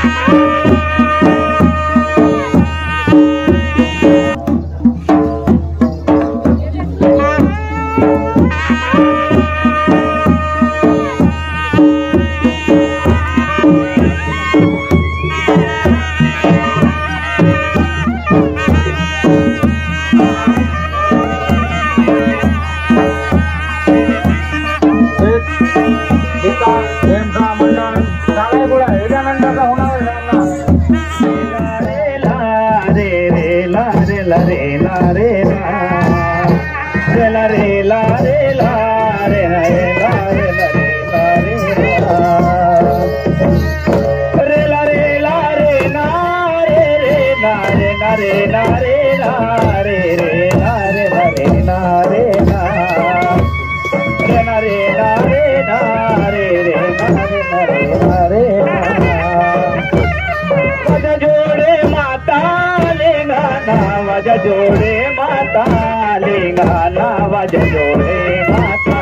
जोड़े माता लिंगाना वज जोड़े माता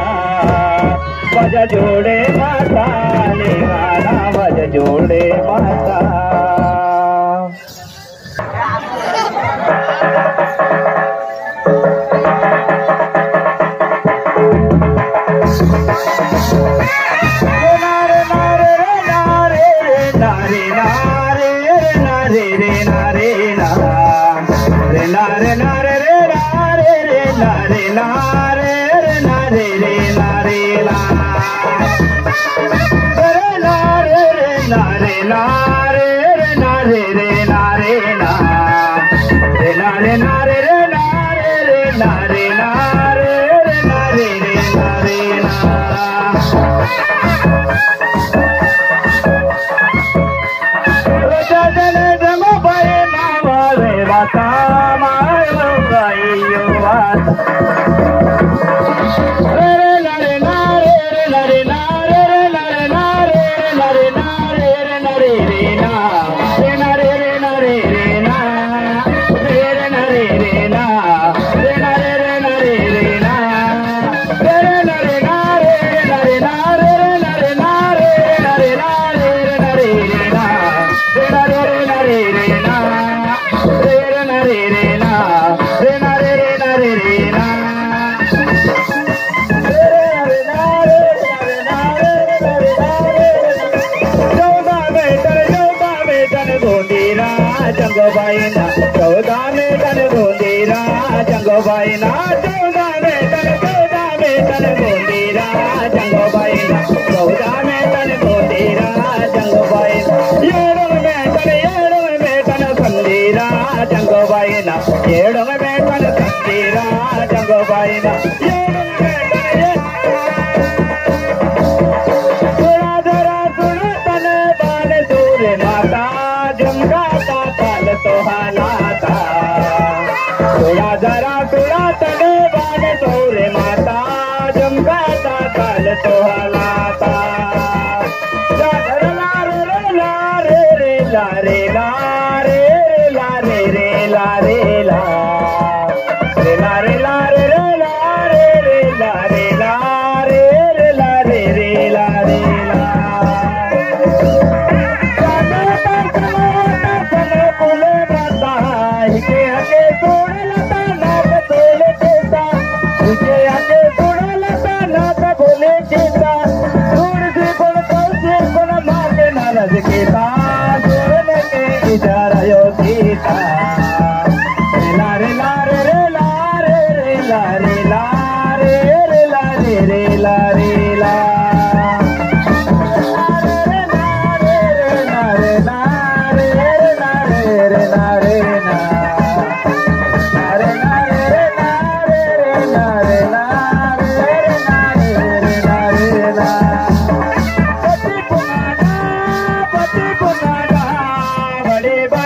वज जोड़े माता लिंगाना वज जोड़े माता। बड़े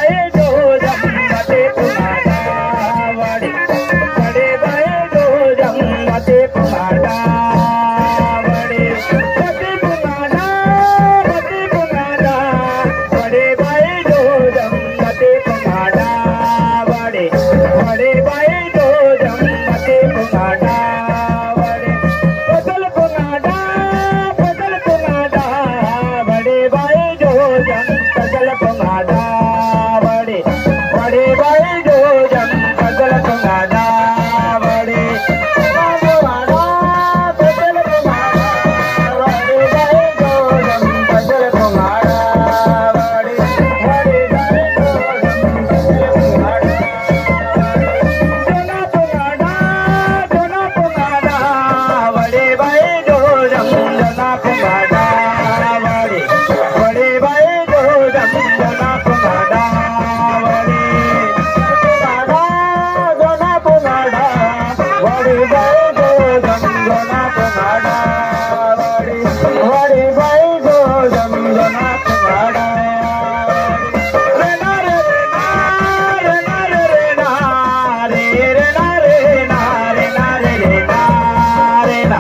गंगना पुनाडा वडी गंगना पुनाडा वडी बाई गो गंगना पुनाडा वडी बाई गो गंगना पुनाडा रे ना रे ना रे ना रे ना रे ना रे ना रे ना रे ना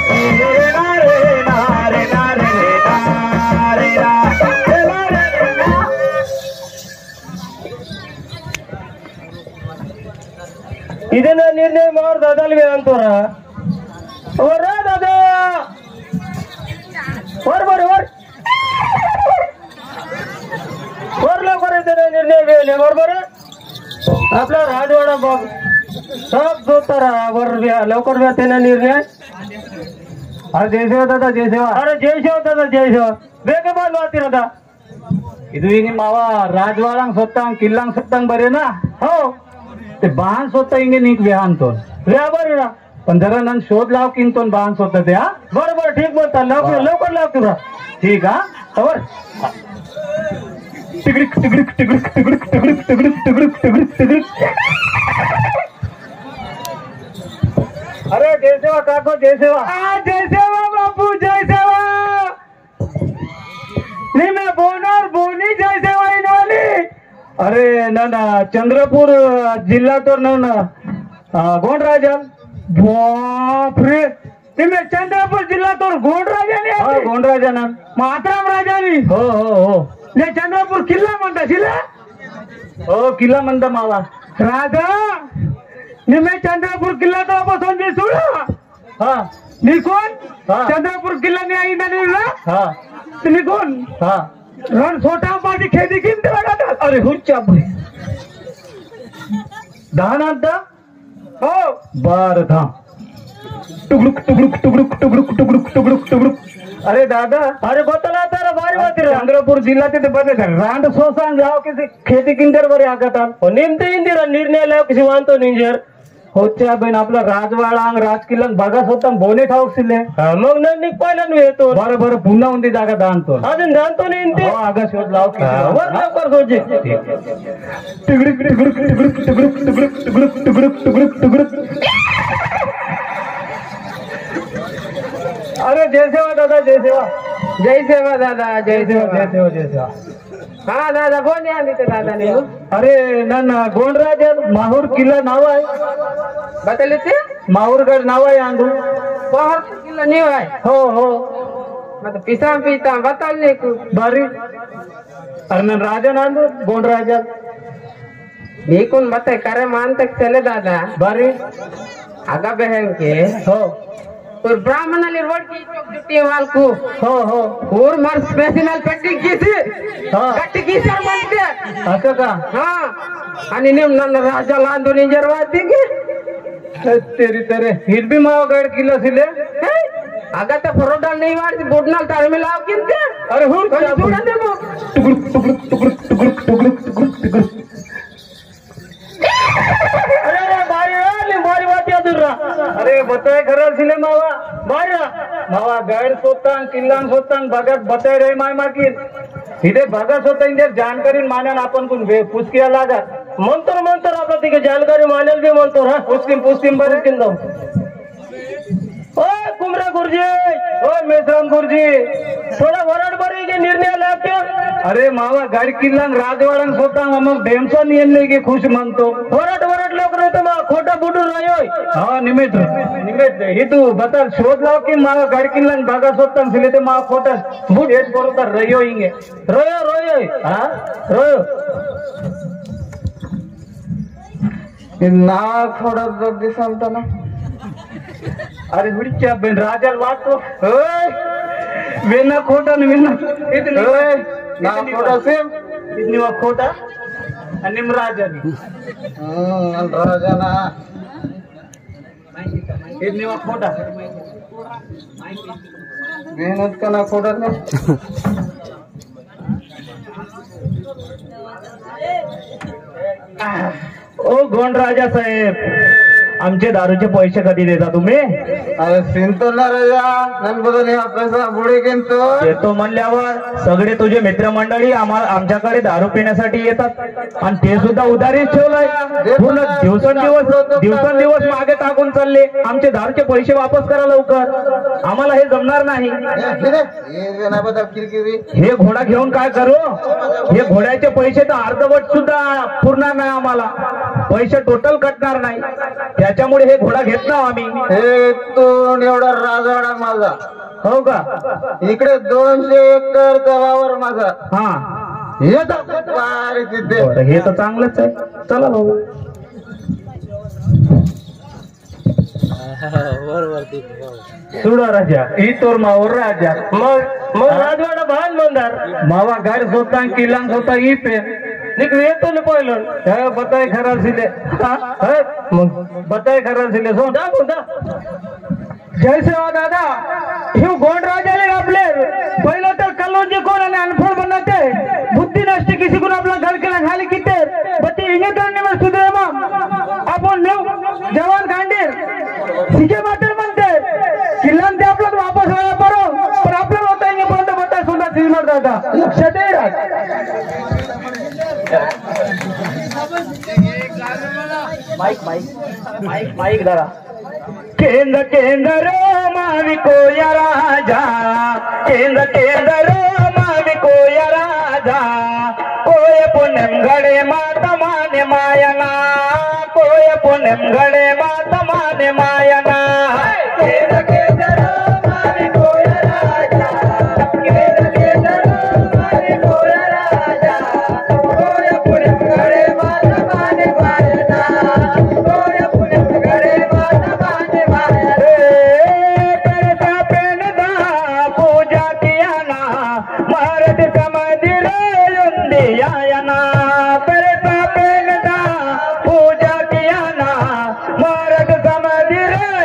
ಇದನ್ನ ನಿರ್ಣಯ ಮಾಡಿ दादाಲ್ಗೆ ಅಂತಾರ वर दादा वर वर वर वर लवकर येते निर्णय घेले बरोबर आपला राजवाडा बघ सब जोतार वर लवकर घेते ना निर्णय अरे जय सेवा दादा जय सेवा अरे जय सेवा दादा जय सेवा ಬೇಗ ಬಾಲ್ ಮಾಡ್ತಿರೋದ ಇದು ಈಗ ಮಾವ ರಾಜವಾಡಂಗ್ ಸೊತ್ತಂಗ್ ಕಿಲ್ಲಂಗ್ ಸೊತ್ತಂಗ್ ಬರೇನಾ हो ते बाण स्वतः इंगे नीक वेहान तो बरोबर ना पण जरा नन शोध लाव किन तो बाण स्वतः ते हा बरोबर ठीक बोलता लवकर लाव तुरा ठीक हा खबर टिगड़िक टिगड़िक टिगड़िक टिगड़िक टिगड़िक टिगड़िक टिगड़िक टिगड़िक टिगड़िक अरे जय सेवा काको जय सेवा बापू जय सेवा नहीं मैं बोनर बोनी जय सेवा इनवाली अरे ना चंद्रपूर जिल्हा तो ना गोंडराजा बाप रे तुम्ही चंद्रपूर जिल्हा तो गोंडराजा गोंडराजा ना मातराम राजा हो हो हो ले चंद्रपूर किल्ला म्हणता शिला हो किल्ला म्हणता मावा राजा निम्मे चंद्रपूर किल्ला तो बसून जे सुळा हा नी कोण चंद्रपूर किल्ला ने आई ना हा तुम्ही कोण हा रण छोटा पाठी खेती किंती लागत अरे हुच्चा दहा आता हो बर धा टुगडुक टुगडुक टुगडुक टुगडुक टुगडुक टुगडुक टुगडुक अरे दादा अरे ಗೊತ್ತಲ್ಲ ತರ ಬಾರಿ ಮಾತಿರ ಚಂದ್ರಪುರ ಜಿಲ್ಲಾತೆ ಬದೆ ರಾಂಡ್ ಸೋಸಾಂಗ್ ಯಾವ ಕಿಸಿ खेती किंदर बरे ಆಗತ निमते इंदिरा निर्णय लाव किसी वांतो निंजर होच्या बन आपला राजवाडांग राजकिल्लांग बघास होता बोने ठाऊक सिले मग नंदी पहिल्यान येतो बरोबर पुन्हा उंदी जागा दानतो अजून दानतो नाही इंते हो आगा शोध लाव वर लवकर सोजे टिगडुक टिगडुक टिगडुक टिगडुक टिगडुक टिगडुक टिगडुक टिगडुक टिगडुक अरे जय सेवा दादा जय सेवा दादा जय सेवा हा दादा कोण आहे ते दादा ने अरे नन गोंडराज माहूर किल्ला नाव आहे बतले ते माहूरगड नाव आहे आंदू माहूर किल्ला नीव आहे हो हो मतलब पिसा बताल को बारी अरे नन राजा नांदू गोंडराजा देखून बता करे मान तक चले दादा बारी आगा बहन के हो और ब्राह्मण ने रोड की चौकी वाल को हो हो और मर स्पेशल पेटी किसी कट किसी म्हणते असं का हां आणि नेम नंद राजा लांदून जरवाती की तेरी तेरे हिर भी मावगड किल्ला सिले आगा ते फरोडा नाही वाढ बोडनाल ताळमे लाव किंते अरे हुन सोडा दे मग टुगुक टुगुक टुगुक टुगुक टुगुक टुगुक टुगुक अरे रे बारी बारी वाटी अदुरा अरे बताय खरं सिले मावा बारी मावा गैर सोतांग किल्लांग सोतांग बघत बताय रे माय माकी सीधे बघत होता इंदे जानकारी मानन आपण कोण पुसकिया लागा मंतर आपला तिके जानकारी मानेल भी म्हणतो हा पुस्किम बरे किंद ओय कुमरा गुरुजी ओय मेसराम गुरुजी थोड़ा वरड बरे के निर्णय लाके अरे मावा गड किल्लांग राजवाडंग सोतांग मग डेमचा नियम के खुश म्हणतो वरड लोक रे तो खोटा बुडू रयोय हा निमित हे तू बता शोध लाव की मावा गड किल्लांग बागा सोतांग सिले ते मा खोटा बुड हेट बरोबर रयो इंगे रयो हा रयो ना थोड़ा जल्दी सांगता ना अरे हुडच्या बेन राजा वाटतो ओय वेना खोटा न वेना इतनी ओय ना खोटा सेम इतनी वा खोटा आणि राजानी राजा ना इतनी वा खोटा मेहनत करना खोटा ना ओ गोंड राजा साहेब आमचे दारूचे पैसे कधी देता तुम्ही? अरे सिंतो ना राजा नंबर पैसा पुढे घेतो येतो म्हणल्यावर सगळे तुझे मित्रमंडळी आमच्याकडे दारू पिण्यासाठी येतात आणि ते सुद्धा उधारीच ठेवलंय. पूर्ण दिवसेंदिवस मागे टाकून चालले. आमचे दारूचे पैसे वापस करा लवकर, आम्हाला हे जमणार नाही. हे घोडा घेऊन काय करू? हे घोड्याचे पैसे तर अर्धवट सुद्धा पुरणार नाही आम्हाला, पैसे टोटल कटणार नाही. त्याच्यामुळे हे घोडा घेत ना आम्ही. हे तो एवढा राजवाडा माझा. हो का? इकडे 200 एकरचा वावर माझा. हा हे तर हे तर चांगलंच आहे. चला भाऊ. सुडा राजा ही तोर मावर राजा मग राजवाडा भान मंदार मावा घर सोता किला सोता ही पे निकल येतो ना पहिलं बताय खराब सिले मग बताय खराब सिले सो दा कोणता जय सेवा दादा हे गोंड राजाले आपले पहिलं तर कल्लोजी कोण आणि अनफळ बनते बुद्धी नसते किसी को आपला घर केला खाली किते बत्ती इंगे करने में सुधरे मग आपण नेऊ जवान गांडीर सीजे माटर म्हणते किल्ला ते आपलं वापस व्हायला बरो पण आपल्याला होता इंगे पर्यंत बता सुद्धा सिनेमा दादा लक्षात माईक दादा केंद्र केंद्र मावी कोया राजा केंद्र केंद्र मावी कोया राजा कोय पुण्यम गडे माता माने मायना कोय पुण्यम गडे माता माने मायना केंद्र केंद्र मावी कोया राजा केंद्र केंद्र मावी कोया राजा कोय पुण्यम गडे माता माने मायना कोय पुण्यम गडे माता माने पूजा किया ना मारत समाधि यायना करता पेनदा पूजा किया ना मारत समाधि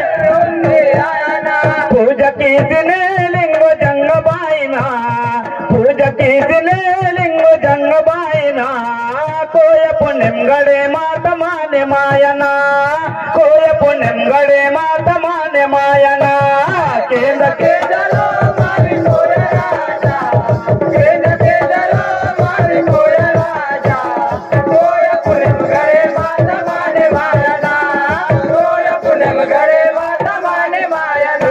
यायना पूजा की दिने लिंग जंग बाईना पूजा की दिने लिंग जंग बाईना कोय पुण्यम गडे मात माने मायना कोय पुण्यम गडे मात माने मायना केंद्र केंद्र मारी कोय राजा केंद्र केंद्र मारी कोय राजा कोय पुण्यम गडे मात माने मायना कोय पुण्यम गडे मात माने मायना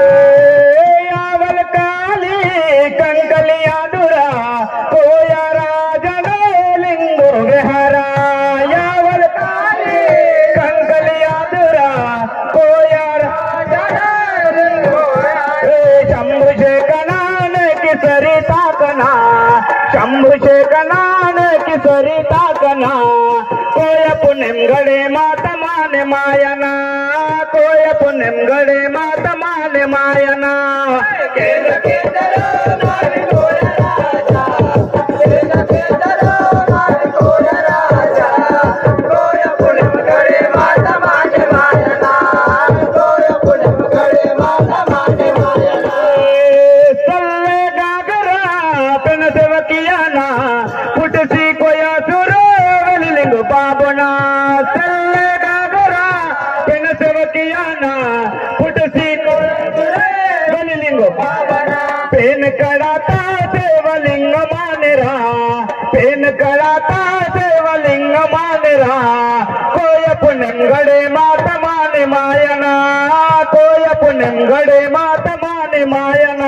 यावल काली कंकलिया दुरा कोया राजा लिंगो विहारा यावल काली कंकलिया दुरा कोया राजा लिंगो शंभु शेखनान की सरिता कना शंभु शेखनान की सरिता कना कोय पुण्यम गडे मात माने मायना कोय पुण्यम गडे मात माने मायना केंद्र केंद्र मारी कोय राजा केंद्र केंद्र मारी कोय राजा कोय पुण्यम गडे मात माने मायना कोय पुण्यम गडे मात माने मायना सल्ले गागरा पेन सेवकियाना पुटसी कोया सुर लिंग बाबना सल्ले गागरा पेन सेवकियाना पुटसी कोया लिंग बाबना पेन कड़ाता सेवलिंग मानेरा पेन कड़ाता सेवलिंग मानेरा कोय पुण्यम गडे मात माने मायना कोय पुण्यम गडे मात माने मायना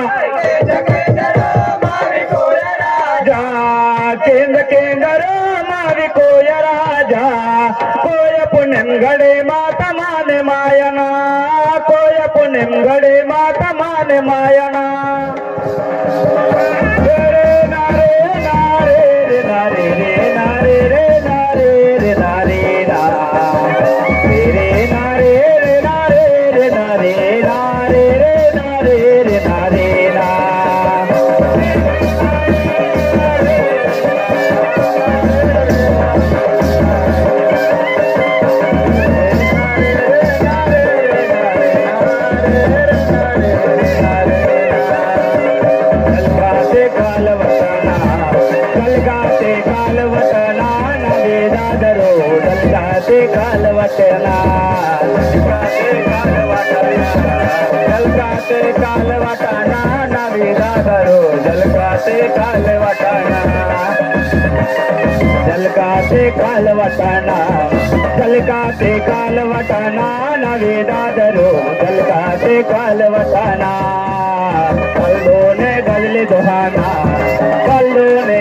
केंद्र केंद्र मारी कोय राजा कोय पुण्यम गडे मात माने मायना कोय पुण्यम गडे मात माने मायना रे नारे नारे रे नारे रे नारे रे नारे रे नारे रा रे नारे रे नारे रे नारे नारे रे नारे रे नारे रा कालवतना नवे दादरो दलदार से काल वटना झलका से काल वटना झलका से काल वटना नवीदा करो झलका से काल वटना झलका से काल वटना झलका से काल वटना नवीदा करो झलका से काल वटना कल्लो ने गजल दुहाना कल्लो ने